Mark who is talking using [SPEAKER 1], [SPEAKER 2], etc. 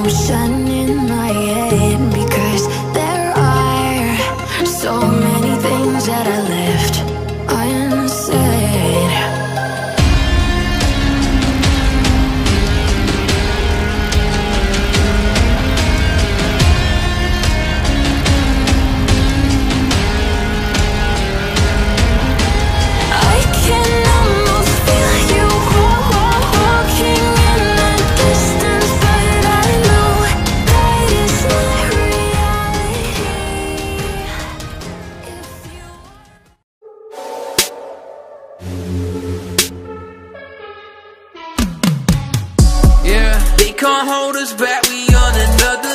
[SPEAKER 1] motion in my head, because there are so many things that I left unsaid. I can almost feel you walking in the distance, but I know that is not reality.
[SPEAKER 2] Yeah, they can't hold us back, we on another